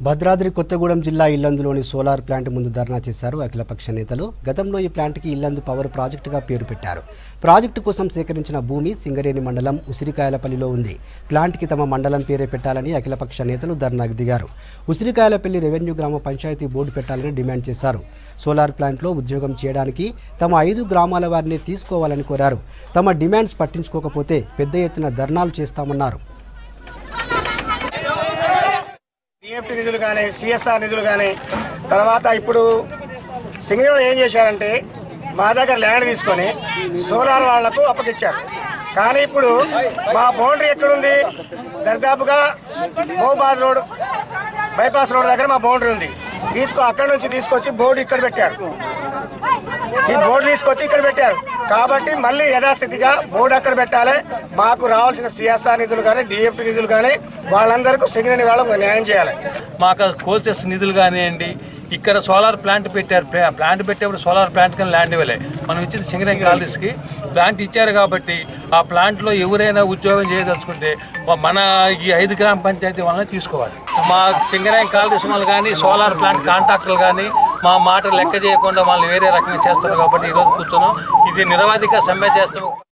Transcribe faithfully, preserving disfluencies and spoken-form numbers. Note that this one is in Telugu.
భద్రాద్రి కొత్తగూడెం జిల్లా ఇల్లందులోని సోలార్ ప్లాంట్ ముందు ధర్నా చేశారు అఖిలపక్ష నేతలు. గతంలో ఈ ప్లాంట్కి ఇల్లందు పవర్ ప్రాజెక్టుగా పేరు పెట్టారు. ప్రాజెక్టు కోసం సేకరించిన భూమి సింగరేణి మండలం ఉసిరికాయలపల్లిలో ఉంది. ప్లాంట్కి తమ మండలం పేరే పెట్టాలని అఖిలపక్ష నేతలు ధర్నాకు దిగారు. ఉసిరికాయలపల్లి రెవెన్యూ గ్రామ పంచాయతీ బోర్డు పెట్టాలని డిమాండ్ చేశారు. సోలార్ ప్లాంట్లో ఉద్యోగం చేయడానికి తమ ఐదు గ్రామాల వారిని తీసుకోవాలని కోరారు. తమ డిమాండ్స్ పట్టించుకోకపోతే పెద్ద ఎత్తున ధర్నాలు చేస్తామన్నారు. డిఎఫ్టీ నిధులు కానీ సిఎస్ఆర్ నిధులు కానీ తర్వాత ఇప్పుడు సింగరేణిలో ఏం చేశారంటే మా దగ్గర ల్యాండ్ తీసుకొని సోలార్ వాళ్లకు అప్పగించారు. కానీ ఇప్పుడు మా బౌండరీ ఎక్కడుంది? దర్దాపుగా మోబాద్ రోడ్ బైపాస్ రోడ్ దగ్గర మా బౌండరీ ఉంది. తీసుకో అక్కడ నుంచి తీసుకొచ్చి బోర్డు ఇక్కడ పెట్టారు. ఈ బోర్డు తీసుకొచ్చి ఇక్కడ పెట్టారు కాబట్టి మళ్ళీ యథాస్థితిగా బోర్డు అక్కడ పెట్టాలి. మాకు రావాల్సిన సిఎస్ఆర్ నిధులు కానీ డిఎఫ్టీ నిధులు కానీ వాళ్ళందరికీ సింగరేణి వాళ్ళకు న్యాయం చేయాలి. మాకు కోల్చెస్ నిధులు కానివ్వండి, ఇక్కడ సోలార్ ప్లాంట్ పెట్టారు. ప్లాంట్ పెట్టేప్పుడు సోలార్ ప్లాంట్ కానీ ల్యాండ్ ఇవ్వలే. మనం ఇచ్చింది సింగరేణి కాలేజ్కి ప్లాంట్ ఇచ్చారు కాబట్టి ఆ ప్లాంట్లో ఎవరైనా ఉద్యోగం చేయదలుచుకుంటే మన ఈ ఐదు గ్రామ పంచాయతీ వాళ్ళని తీసుకోవాలి. మా సింగరేణి కాలేజ్ వాళ్ళు కానీ సోలార్ ప్లాంట్ కాంట్రాక్టర్లు కానీ మా మాట లెక్క చేయకుండా వాళ్ళు వేరే రకంగా చేస్తారు కాబట్టి ఈరోజు కూర్చున్నాం. ఇది నిరవధిక సమ్మె చేస్తాం.